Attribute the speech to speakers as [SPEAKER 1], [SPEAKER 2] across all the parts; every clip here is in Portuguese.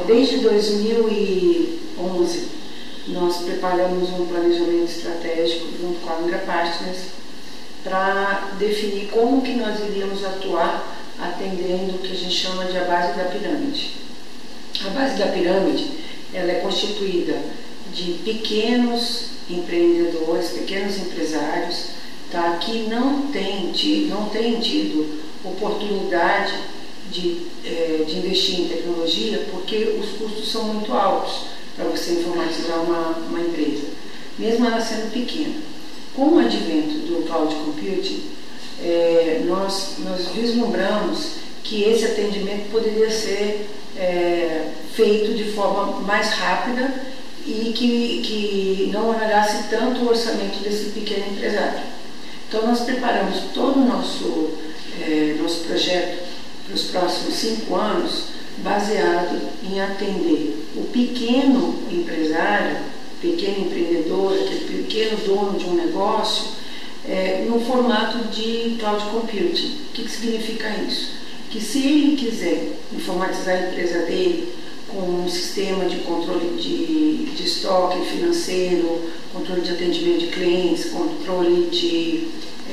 [SPEAKER 1] desde 2011, nós preparamos um planejamento estratégico junto com a Angra Partners para definir como que nós iríamos atuar atendendo o que a gente chama de a base da pirâmide. A base da pirâmide, ela é constituída de pequenos empreendedores, pequenos empresários, tá, que não têm tido oportunidade de investir em tecnologia porque os custos são muito altos para você informatizar uma empresa, mesmo ela sendo pequena. Com o advento do cloud computing, nós vislumbramos que esse atendimento poderia ser feito de forma mais rápida e que não onerasse tanto o orçamento desse pequeno empresário. Então nós preparamos todo o nosso projeto para os próximos 5 anos baseado em atender o pequeno empresário, pequeno empreendedor, aquele pequeno dono de um negócio, no formato de cloud computing. O que significa isso? Que se ele quiser informatizar a empresa dele com um sistema de controle de estoque financeiro, controle de atendimento de clientes, controle de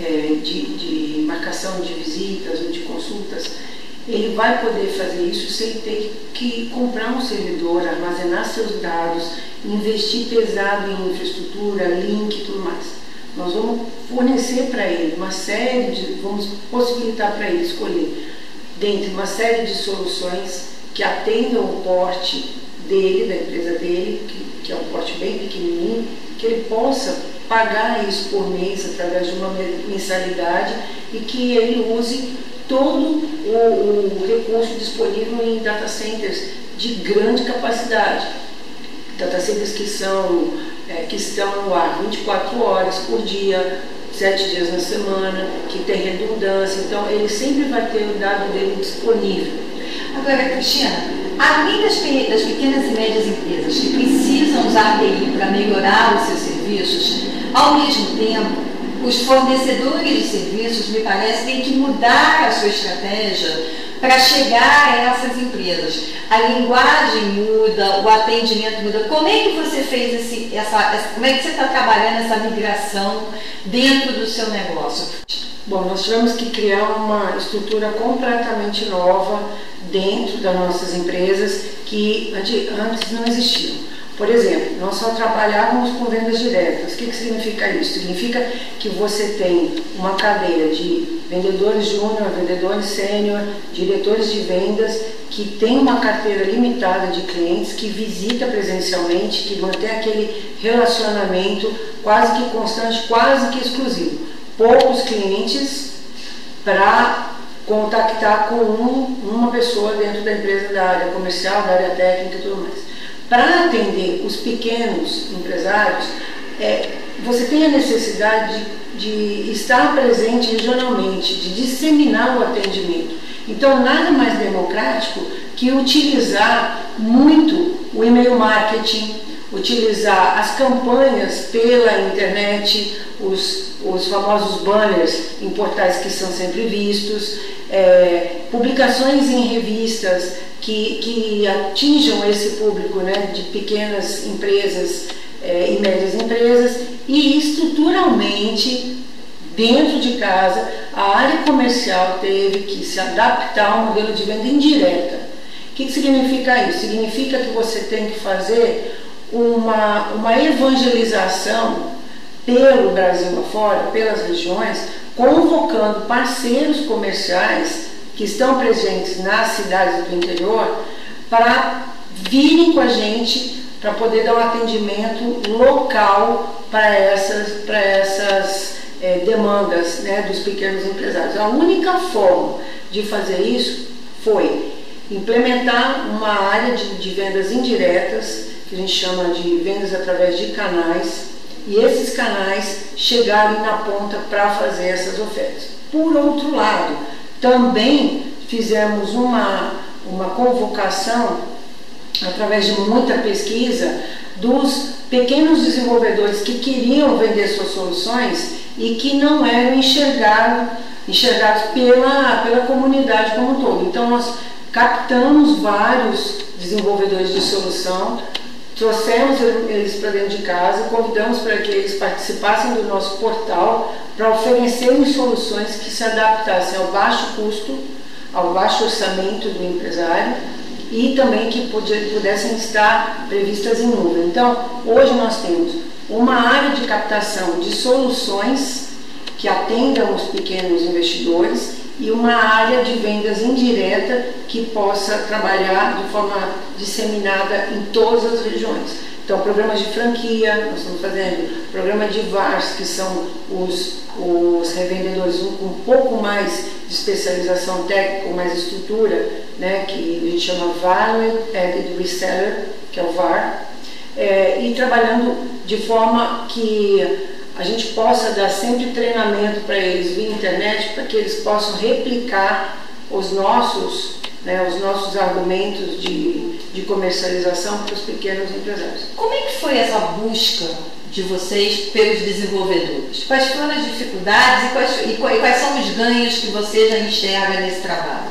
[SPEAKER 1] marcação de visitas ou de consultas, ele vai poder fazer isso sem ter que comprar um servidor, armazenar seus dados, investir pesado em infraestrutura, link e tudo mais. Nós vamos fornecer para ele vamos possibilitar para ele escolher dentre uma série de soluções que atendam o porte dele, da empresa dele, que é um porte bem pequenininho, que ele possa pagar isso por mês através de uma mensalidade e que ele use todo o recurso disponível em data centers de grande capacidade. Data centers que estão no ar 24 horas por dia, 7 dias na semana, que tem redundância, então ele sempre vai ter o dado dele disponível.
[SPEAKER 2] Agora, Cristina, além das pequenas e médias empresas que precisam usar TI para melhorar os seus serviços, ao mesmo tempo, os fornecedores de serviços, me parece, têm que mudar a sua estratégia para chegar a essas empresas. A linguagem muda, o atendimento muda. Como é que você fez como é que você está trabalhando essa migração dentro do seu negócio?
[SPEAKER 1] Bom, nós tivemos que criar uma estrutura completamente nova dentro das nossas empresas que antes não existiam. Por exemplo, nós só trabalhávamos com vendas diretas. O que significa isso? Significa que você tem uma cadeia de vendedores júnior, vendedores sênior, diretores de vendas, que tem uma carteira limitada de clientes, que visita presencialmente, que mantém aquele relacionamento quase que constante, quase que exclusivo. Poucos clientes para contactar com uma pessoa dentro da empresa, da área comercial, da área técnica e tudo mais. Para atender os pequenos empresários, você tem a necessidade de estar presente regionalmente, de disseminar o atendimento. Então, nada mais democrático que utilizar muito o e-mail marketing, utilizar as campanhas pela internet, os famosos banners em portais que são sempre vistos, publicações em revistas que atinjam esse público, né, de pequenas empresas e médias empresas, e estruturalmente, dentro de casa, a área comercial teve que se adaptar ao modelo de venda indireta. O que significa isso? Significa que você tem que fazer uma evangelização pelo Brasil afora, pelas regiões, convocando parceiros comerciais que estão presentes nas cidades do interior para virem com a gente para poder dar um atendimento local para essas demandas, né, dos pequenos empresários. A única forma de fazer isso foi implementar uma área de vendas indiretas, que a gente chama de vendas através de canais, e esses canais chegarem na ponta para fazer essas ofertas. Por outro lado, também fizemos uma convocação, através de muita pesquisa, dos pequenos desenvolvedores que queriam vender suas soluções e que não eram enxergados pela comunidade como um todo. Então, nós captamos vários desenvolvedores de solução, trouxemos eles para dentro de casa, convidamos para que eles participassem do nosso portal para oferecerem soluções que se adaptassem ao baixo custo, ao baixo orçamento do empresário e também que pudessem estar previstas em nuvem. Então, hoje nós temos uma área de captação de soluções que atendam os pequenos investidores e uma área de vendas indireta que possa trabalhar de forma disseminada em todas as regiões. Então, programas de franquia, nós estamos fazendo programa de VARs, que são os revendedores com um pouco mais de especialização técnica, com mais estrutura, né, que a gente chama Value Added Reseller, que é o VAR, e trabalhando de forma que a gente possa dar sempre treinamento para eles via internet, para que eles possam replicar os nossos argumentos de comercialização para os pequenos empresários.
[SPEAKER 2] Como é que foi essa busca de vocês pelos desenvolvedores? Quais foram as dificuldades e quais são os ganhos que você já enxerga nesse trabalho?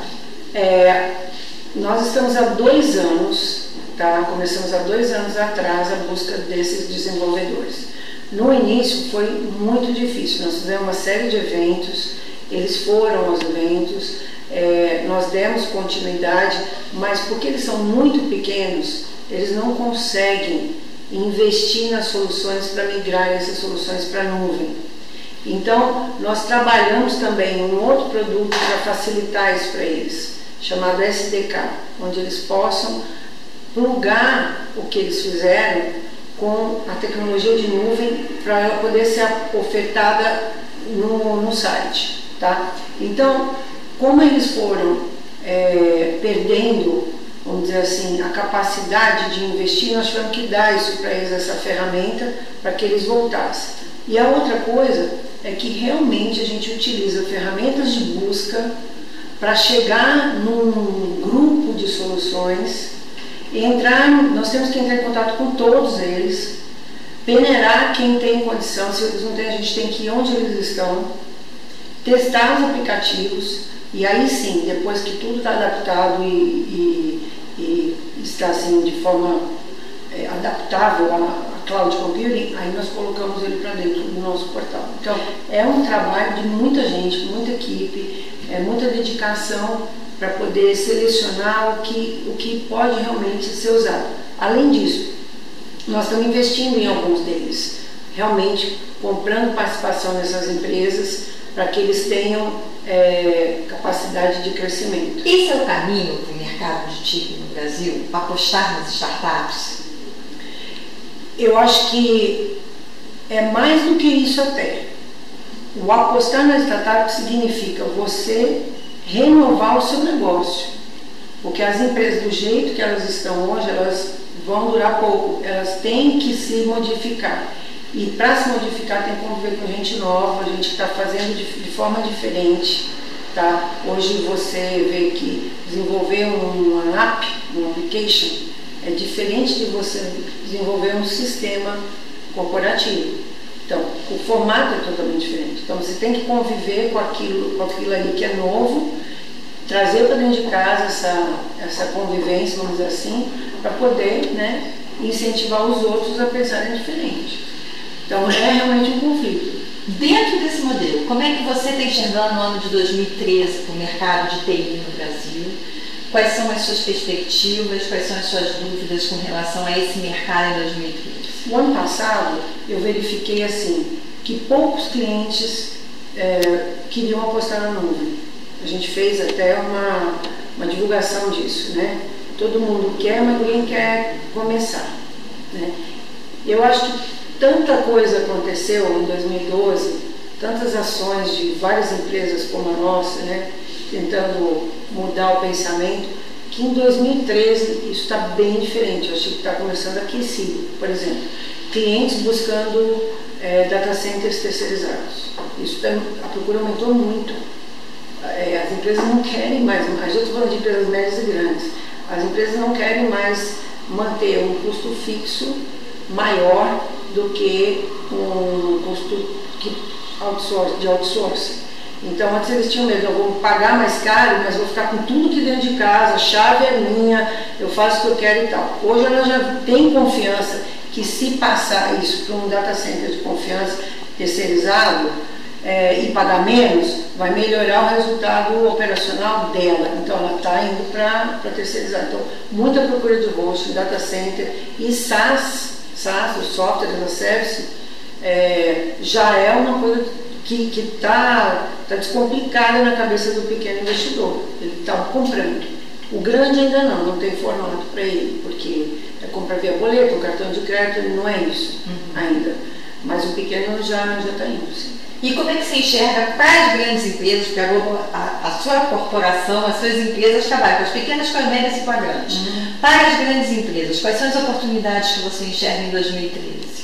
[SPEAKER 1] Nós estamos há 2 anos, tá? Começamos há 2 anos atrás a busca desses desenvolvedores. No início foi muito difícil, nós fizemos uma série de eventos, eles foram aos eventos, nós demos continuidade, mas porque eles são muito pequenos, eles não conseguem investir nas soluções para migrar essas soluções para a nuvem. Então, nós trabalhamos também em um outro produto para facilitar isso para eles, chamado SDK, onde eles possam plugar o que eles fizeram com a tecnologia de nuvem para ela poder ser ofertada no site, tá? Então, como eles foram perdendo, vamos dizer assim, a capacidade de investir, nós tivemos que dar isso para eles, essa ferramenta, para que eles voltassem. E a outra coisa é que realmente a gente utiliza ferramentas de busca para chegar num grupo de soluções e nós temos que entrar em contato com todos eles, peneirar quem tem condição, se eles não têm, a gente tem que ir onde eles estão, testar os aplicativos, e aí sim, depois que tudo está adaptado e está assim de forma adaptável a cloud computing, aí nós colocamos ele para dentro do nosso portal. Então, é um trabalho de muita gente, muita equipe, muita dedicação para poder selecionar o que pode realmente ser usado. Além disso, nós estamos investindo em alguns deles, realmente comprando participação nessas empresas para que eles tenham capacidade de crescimento.
[SPEAKER 2] Esse é o caminho para o mercado de TIC no Brasil, apostar nas startups?
[SPEAKER 1] Eu acho que é mais do que isso até. O apostar na startup significa você renovar o seu negócio, porque as empresas, do jeito que elas estão hoje, elas vão durar pouco, elas têm que se modificar, e para se modificar tem que conviver com gente nova, gente que está fazendo de forma diferente, tá? Hoje você vê que desenvolver uma app, um application, é diferente de você desenvolver um sistema corporativo. Então, o formato é totalmente diferente. Então, você tem que conviver com aquilo ali que é novo, trazer para dentro de casa essa convivência, vamos dizer assim, para poder, né, incentivar os outros a pensarem diferente. Então, é realmente um conflito.
[SPEAKER 2] Dentro desse modelo, como é que você está enxergando o ano de 2013 para o mercado de TI no Brasil? Quais são as suas perspectivas, quais são as suas dúvidas com relação a esse mercado em 2013?
[SPEAKER 1] O ano passado, eu verifiquei assim, que poucos clientes queriam apostar na nuvem. A gente fez até uma divulgação disso, né? Todo mundo quer, mas ninguém quer começar, né? Eu acho que tanta coisa aconteceu em 2012, tantas ações de várias empresas como a nossa, né, tentando mudar o pensamento, que em 2013 isso está bem diferente. Eu acho que está começando aquecido. Por exemplo, clientes buscando data centers terceirizados. A procura aumentou muito. As empresas não querem mais, a gente está falando de empresas médias e grandes, as empresas não querem mais manter um custo fixo maior do que um custo de outsourcing. Então antes eles tinham medo, eu vou pagar mais caro, mas vou ficar com tudo aqui dentro de casa, a chave é minha, eu faço o que eu quero e tal. Hoje ela já tem confiança que se passar isso para um data center de confiança terceirizado e pagar menos, vai melhorar o resultado operacional dela. Então ela está indo para terceirizar. Então muita procura de hosting, data center e SaaS, o software as a service, já é uma coisa que está descomplicada na cabeça do pequeno investidor. Ele está comprando. O grande ainda não tem formato para ele, porque é compra via boleto, cartão de crédito, não é isso ainda. Mas o pequeno já está indo, sim.
[SPEAKER 2] E como é que você enxerga para as grandes empresas, porque a sua corporação, as suas empresas trabalham com as pequenas, com as médias e com as grandes. Para as grandes empresas, quais são as oportunidades que você enxerga em 2013?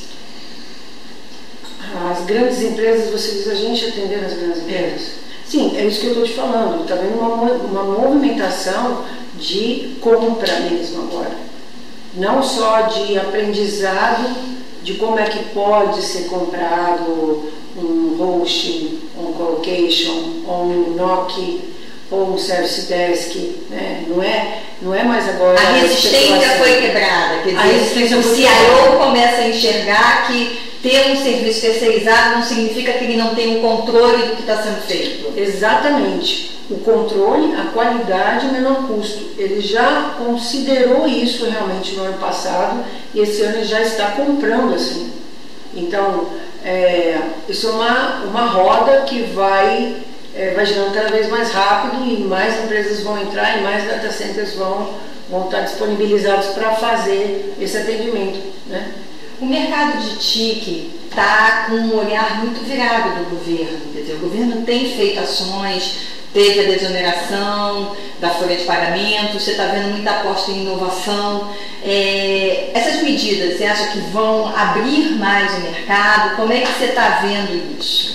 [SPEAKER 1] As grandes empresas, você diz a gente atender as grandes empresas? Sim, é isso que eu estou te falando. Está vendo uma movimentação de compra mesmo agora. Não só de aprendizado de como é que pode ser comprado um hosting, um colocation, ou um NOC, ou um service desk, né? Não é mais agora...
[SPEAKER 2] A resistência foi quebrada, quer dizer, o CIO começa a enxergar que ter um serviço terceirizado não significa que ele não tem um controle do que está sendo feito.
[SPEAKER 1] Exatamente. O controle, a qualidade e o menor custo. Ele já considerou isso realmente no ano passado e esse ano ele já está comprando assim. Então, isso é uma roda que vai girando cada vez mais rápido e mais empresas vão entrar e mais data centers vão estar disponibilizados para fazer esse atendimento, né?
[SPEAKER 2] O mercado de TIC está com um olhar muito virado do governo, quer dizer, o governo tem feito ações, teve a desoneração da folha de pagamento, você está vendo muita aposta em inovação. Essas medidas, você acha que vão abrir mais o mercado? Como é que você está vendo isso?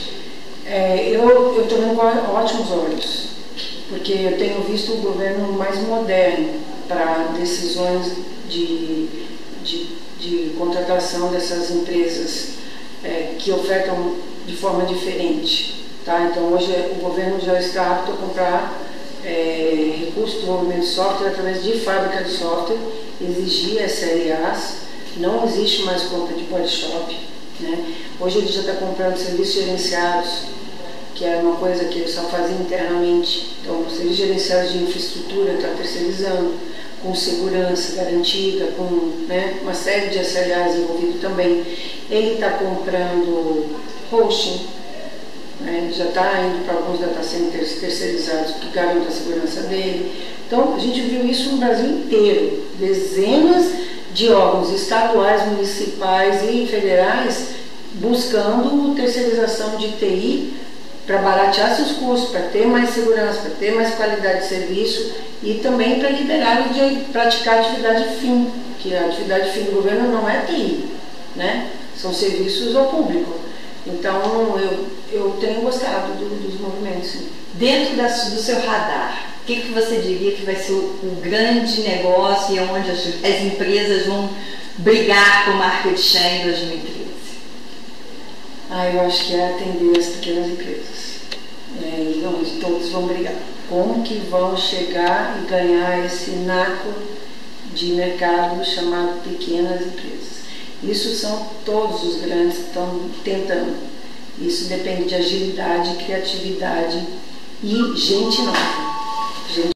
[SPEAKER 1] Eu estou vendo com ótimos olhos, porque eu tenho visto o governo mais moderno para decisões de contratação dessas empresas que ofertam de forma diferente. Tá? Então hoje o governo já está apto a comprar recursos de desenvolvimento de software através de fábrica de software, exigir SLAs, não existe mais compra de body shop, né? Hoje ele já está comprando serviços gerenciados, que é uma coisa que ele só fazia internamente. Então serviços gerenciados de infraestrutura está terceirizando, com segurança garantida, com uma série de SLAs envolvido também. Ele está comprando hosting, já está indo para alguns data centers terceirizados que garantem a segurança dele. Então, a gente viu isso no Brasil inteiro. Dezenas de órgãos estaduais, municipais e federais buscando terceirização de TI para baratear seus custos, para ter mais segurança, para ter mais qualidade de serviço e também para liberar de praticar atividade fim, que a atividade fim do governo não é TI, né? São serviços ao público. Então, eu tenho gostado dos movimentos. Sim.
[SPEAKER 2] Dentro do seu radar, o que você diria que vai ser o grande negócio e onde as empresas vão brigar com o market share em 2013?
[SPEAKER 1] Eu acho que é atender as pequenas empresas. Onde todos vão brigar. Como que vão chegar e ganhar esse naco de mercado chamado pequenas empresas? Isso são todos os grandes que estão tentando. Isso depende de agilidade, criatividade e gente nova.